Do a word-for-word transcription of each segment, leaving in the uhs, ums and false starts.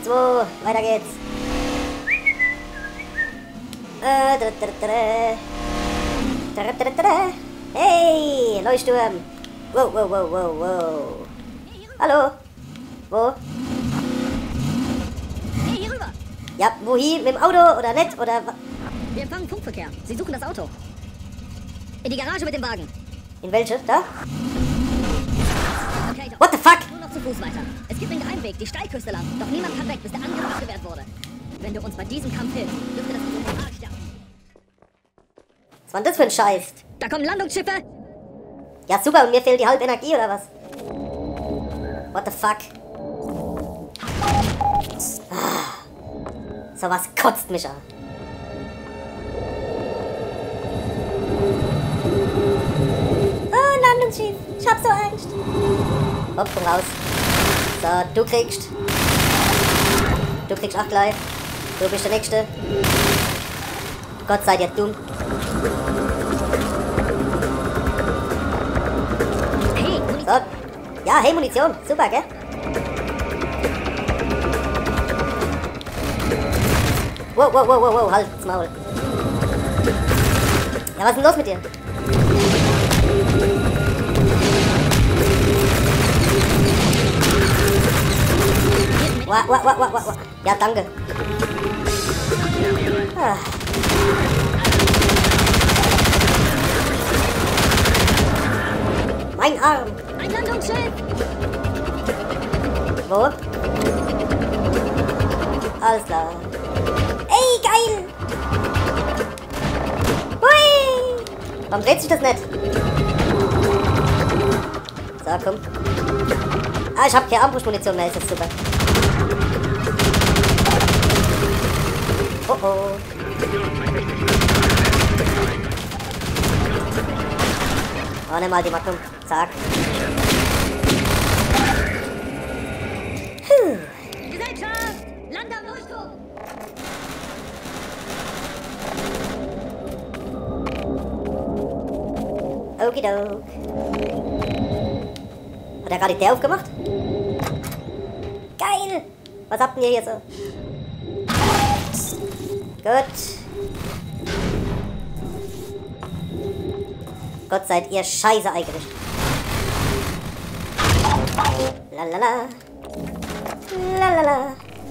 zwei, weiter geht's. Äh, da, da, da, da, da, da, da. Hey, Leuchtturm. Wow, wow, wow, wow, wow. Hallo? Wo? Hey, hier rüber. Ja, wohin? Mit dem Auto oder nicht? Oder... Wir empfangen Funkverkehr. Sie suchen das Auto. In die Garage mit dem Wagen. In welche? Da? Okay, doch. What the fuck? Nur noch zu Fuß weiter. Es gibt einen Geheimweg, die Steilküste lang. Doch niemand kann weg, bis der Angriff abgewehrt wurde. Wenn du uns bei diesem Kampf hilfst, dürfte das unsere Moral stärken. Was war denn das für ein Scheiß? Da kommen Landungsschiffe. Ja, super, und mir fehlt die halbe Energie, oder was? What the fuck? Ah, so was kotzt mich an. Oh, Landungsschiff. Ich hab so Angst. Hopp, komm raus. So, du kriegst. Du kriegst auch gleich. Du bist der Nächste. Gott sei dir dumm. Hey, Munition. So. Ja, hey, Munition. Super, gell? Wow, wow, wow, wow, wow. Halt's Maul. Ja, was ist denn los mit dir? Wow, wow, wow, wow, wow. Ja, danke. Ah. Mein Arm. Ein Landungsschiff. Wo? Alles klar. Ey, geil! Hui! Warum dreht sich das nicht? So, komm. Ah, ich hab keine Armbrustmunition mehr, ist das super. Oh oh. Oh, nimm mal die Magnum. Zack. Puh. Gesellschaft. Land am Leuchtturm. Okidok. Hat er gerade die Tür aufgemacht? Geil! Was habt ihr hier so? Gut. Gott seid ihr scheiße eingerichtet. Lalala. Lalala.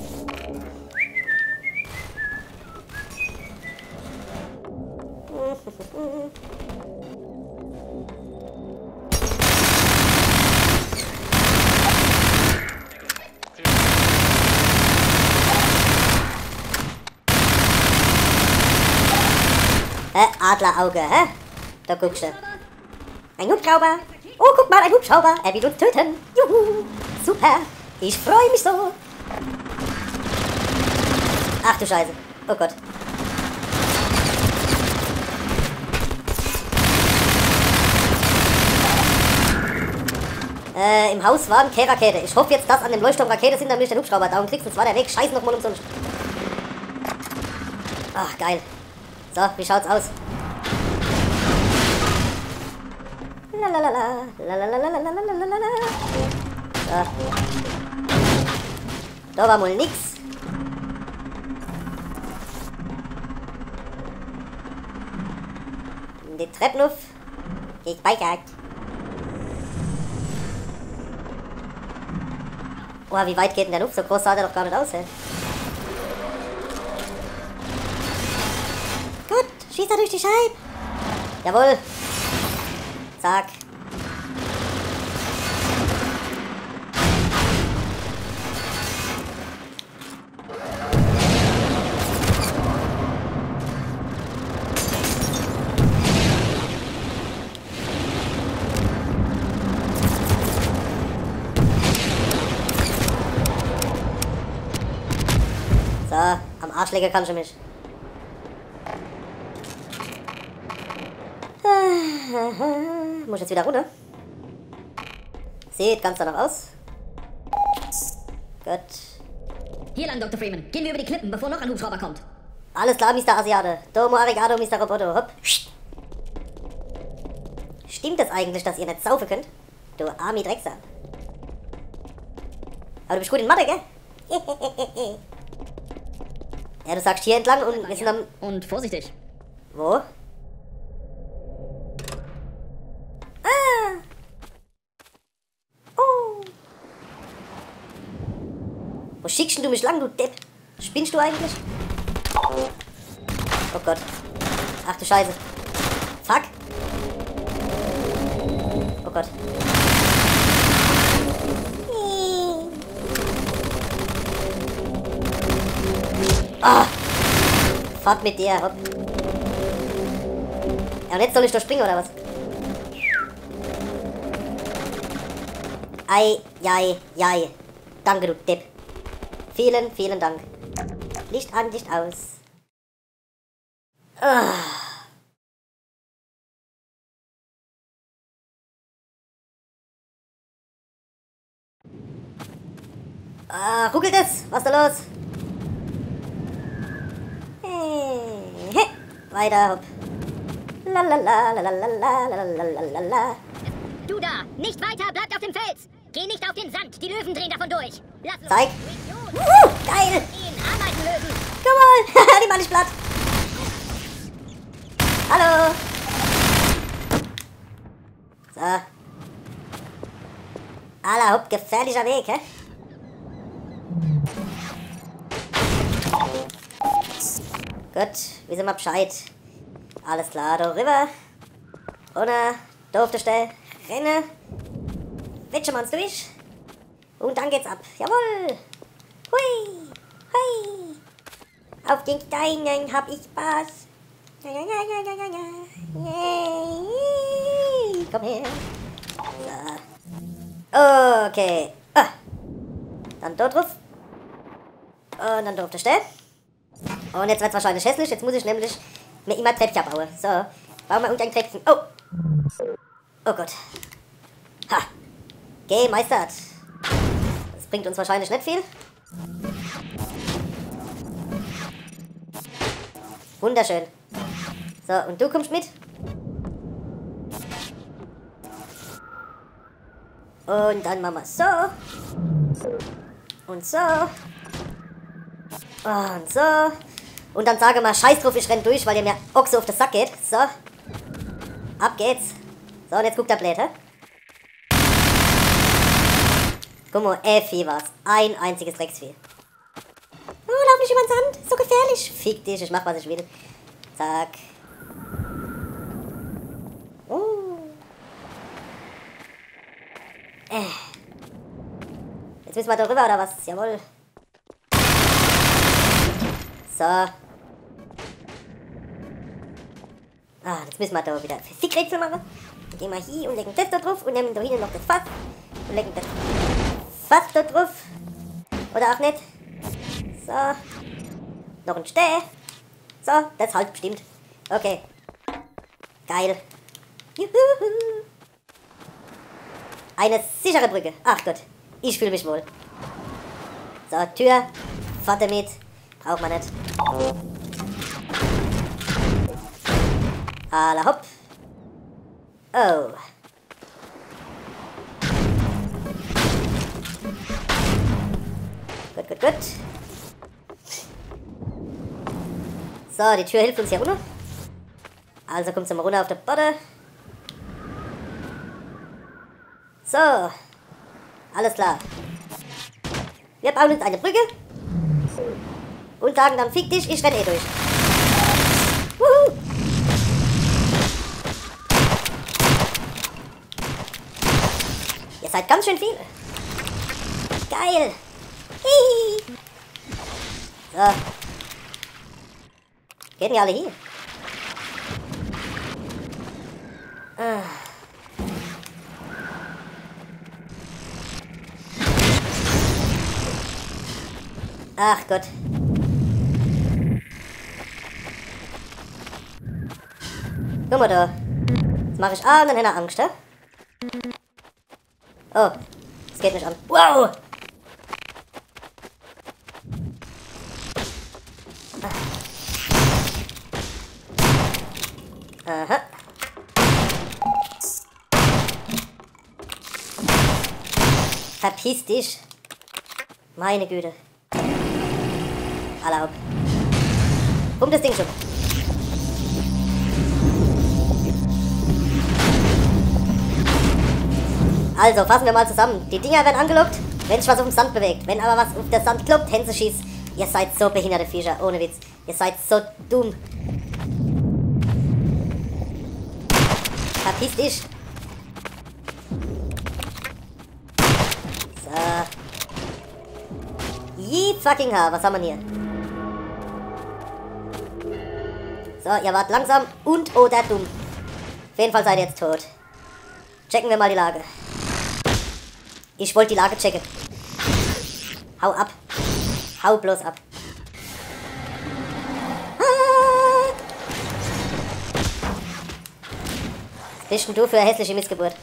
Äh, Adlerauge, hä? Da guckst du. Ein Hubschrauber. Oh, guck mal, ein Hubschrauber. Er will uns töten. Juhu. Super. Ich freue mich so. Ach du Scheiße. Oh Gott. Äh, im Haus waren keine Rakete. Ich hoffe jetzt, dass an dem Leuchtturm Rakete sind, damit ich den Hubschrauber down kriegst. Und zwar der Weg. Scheiße nochmal umsonst. Ach, geil. So, wie schaut's aus? Lalalala, lalalala. So. Da war wohl nix. Die Treppen auf. Geht weiter. Oh, wie weit geht denn der Luft? So groß sah der doch gar nicht aus, ey. Gut, schießt er durch die Scheibe. Jawohl. Zack. So, am Arschleger kannst du mich. Muss jetzt wieder runter. Sieht ganz danach aus. Gut. Hier lang, Doktor Freeman. Gehen wir über die Klippen, bevor noch ein Hubschrauber kommt. Alles klar, Mister Asiate. Domo arigato, Mister Roboto. Hopp. Stimmt es eigentlich, dass ihr nicht saufen könnt? Du Army Drecksack. Aber du bist gut in Mathe, gell? Ja, du sagst hier entlang und wir sind am... Und vorsichtig. Wo? Ah! Oh! Wo schickst denn du mich lang, du Depp? Spinnst du eigentlich? Oh Gott. Ach du Scheiße. Fuck. Oh Gott. Ah! Fahrt mit dir, hopp. Ja, und jetzt soll ich doch springen, oder was? Ei, jei, jei. Danke, du Depp. Vielen, vielen Dank. Licht an, Licht aus. Ah. Ah, ruckelt es? Was ist da los? Hey, hey. Weiter, hopp. La la la la la la la la la la. Du da, nicht weiter, bleibt auf dem Fels. Geh nicht auf den Sand, die Löwen drehen davon durch. Lass los. Zeig. Region. Uh, geil. Den Ameisenlöwen. Come on. Die mach ich platt. Hallo. So. Aller hopp, gefährlicher Weg, hä? Gut, wir sind mal Bescheid. Alles klar, da rüber. Oder, da auf der Stelle. Rennen. Wetschen wir uns durch. Und dann geht's ab. Jawohl. Hui. Hui. Auf den Steinen hab ich Spaß. Ja, ja, ja, ja, ja, ja. Yay. Komm her. So. Okay. Ah. Dann dort drauf. Und dann da auf der Stelle. Und jetzt wird's wahrscheinlich hässlich. Jetzt muss ich nämlich mir immer Treppchen bauen. So. Bauen wir unter ein Treppchen. Oh. Oh Gott. Ha. Gemeistert. Das bringt uns wahrscheinlich nicht viel. Wunderschön. So, und du kommst mit. Und dann machen wir so. Und so. Und so. Und dann sage mal, scheiß drauf, ich renn durch, weil ihr mir auch so auf den Sack geht. So. Ab geht's. So, und jetzt guckt der Blät, hä? Guck mal, Effi war's. Ein einziges Drecksvieh. Oh, lauf nicht über den Sand. So gefährlich. Fick dich, ich mach, was ich will. Zack. Oh. Äh. Jetzt müssen wir da rüber, oder was? Jawohl. So. Ah, jetzt müssen wir da wieder Physikrätsel machen. Dann gehen wir hier und legen das da drauf und nehmen da hinten noch das Fass. Und legen das Fass da drauf. Oder auch nicht. So. Noch ein Steh. So, das halt bestimmt. Okay. Geil. Juhu. Eine sichere Brücke. Ach Gott, ich fühle mich wohl. So, Tür. Vater mit. Braucht man nicht. Alla hopp. Oh. Gut, gut, gut. So, die Tür hilft uns hier runter. Also kommt sie mal runter auf der Botte. So. Alles klar. Wir bauen uns eine Brücke. Und sagen dann, fick dich, ich renn eh durch. Wuhu. Ihr seid ganz schön viele. Geil. Hihi. So. Gehen wir alle hier. Ah. Ach Gott. Guck mal da. Jetzt mache ich A und dann hätte er Angst, hä? Oh, das geht nicht an. Wow! Aha. Verpiss dich. Meine Güte. Aller hopp. Pumpt das Ding schon. Also, fassen wir mal zusammen. Die Dinger werden angelockt, wenn sich was auf dem Sand bewegt. Wenn aber was auf der Sand kloppt, Hänse schießt. Ihr seid so behinderte Viecher, ohne Witz. Ihr seid so dumm. Verpiss dich. So. Je fucking ha, was haben wir hier? So, ihr wart langsam und oder dumm. Auf jeden Fall seid ihr jetzt tot. Checken wir mal die Lage. Ich wollte die Lage checken. Hau ab. Hau bloß ab. Ah. Was bist denn du für eine hässliche Missgeburt?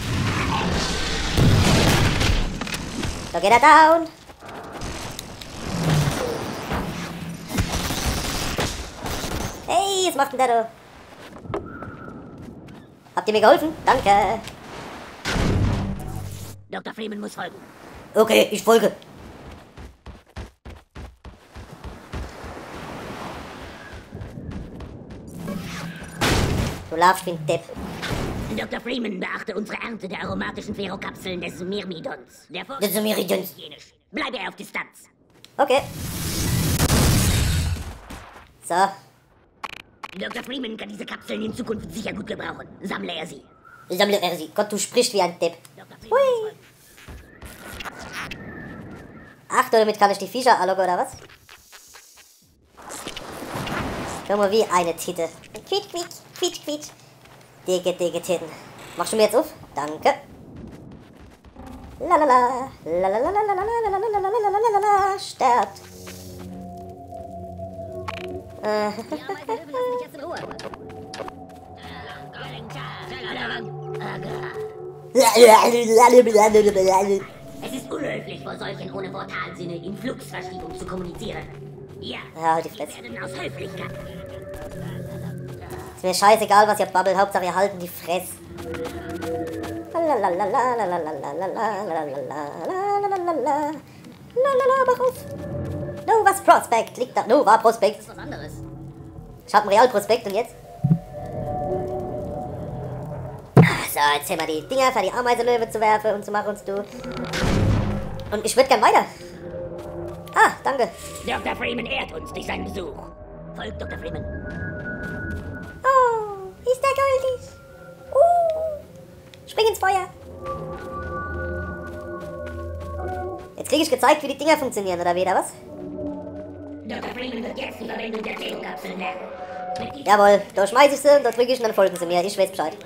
So geht er down. Hey, was macht denn der da? Habt ihr mir geholfen? Danke. Doktor Freeman muss folgen. Okay, ich folge. Du laufst wie ein Depp. Doktor Freeman, beachte unsere Ernte der aromatischen Ferrokapseln des Myrmidons. Der Forschung Des Myrmidons. ist hygienisch. Bleibe auf Distanz. Okay. So. Doktor Freeman kann diese Kapseln in Zukunft sicher gut gebrauchen. Sammle er sie. Sammle er sie. Gott, du sprichst wie ein Depp. Doktor Freeman Hui. muss folgen. Ach, damit kann ich die Viecher anlocken, oder was? Guck mal, wie eine Titte. Quiet, quiet, quiet, quiet. Dicke, dicke Titten. Machst du mir jetzt auf? Danke. Lalala. Lalalala. Sterbt. Ja, meine Löwen lassen dich jetzt in Ruhe. Es ist unhöflich, vor solchen ohne Portalsinne in Fluxverschiebung zu kommunizieren. Ja, Ja, halt die wir Fresse. werden aus Höflichkeit. Ist mir scheißegal, was ihr babbelt. Hauptsache ihr halten die Fresse. Mach auf. Nova Prospect liegt da. Nova Prospect. Das ist was anderes. Ich hab einen Real Prospekt und jetzt? So, jetzt haben wir die Dinger für die Ameisenlöwe zu werfen und zu machen und zu tun. Und ich würde gern weiter. Ah, danke. Doktor Freeman ehrt uns durch seinen Besuch. Folgt Doktor Freeman. Oh, ist der goldig. Uh, spring ins Feuer. Jetzt kriege ich gezeigt, wie die Dinger funktionieren, oder wieder was? Doktor Freeman wird jetzt die Verwendung der Ferrokapseln lernen. Mit dieser Jawohl, da schmeiße ich sie und da drücke ich und dann folgen sie mir. Ich weiß Bescheid.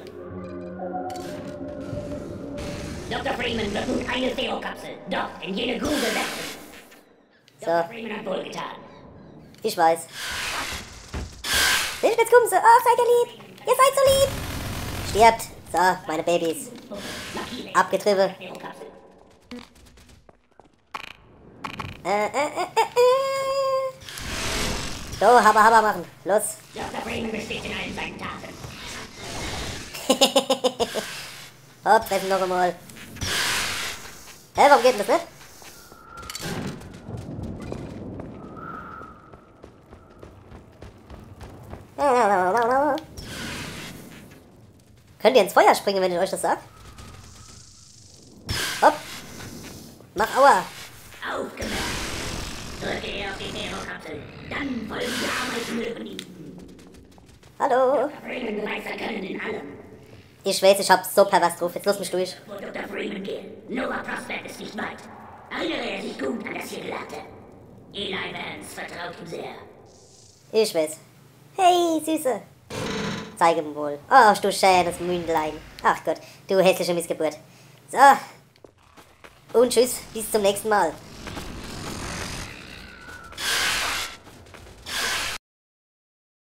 Doktor Freeman wird nun eine Ferrokapsel dort in jene Grube setzen. Doktor So, Freeman hat wohlgetan. ich weiß. Jetzt kommen sie. Oh, seid ihr lieb. Ihr seid so lieb. Stirbt. So, meine Babys. Markiere Abgetrieben. Ferrokapsel. Äh, äh, äh, äh, äh. So, Haber, Haber machen. Los. Doktor Freeman besteht in allen seinen Taten. Hopp, fressen noch einmal. Hä, warum geht denn das nicht? Könnt ihr ins Feuer springen, wenn ich euch das sag? Hopp. Mach Aua. Aufgemerkt. Drücke er auf die Ferrokapsel. Dann folgen die Ameisenlöwen ihm. Hallo. Doktor Freeman beweist sein Können in allem. Ich weiß, ich hab so pervers drauf. Jetzt lass mich durch. Wo Doktor Freeman gehen. Nova Prospect ist nicht weit. Erinnere er sich gut an das hier Gelernte. Eli Vance vertraut ihm sehr. Ich weiß. Hey, Süße. Zeige ihm wohl. Ach, du schönes Mündlein. Ach Gott, du hässliche Missgeburt. So. Und tschüss, bis zum nächsten Mal.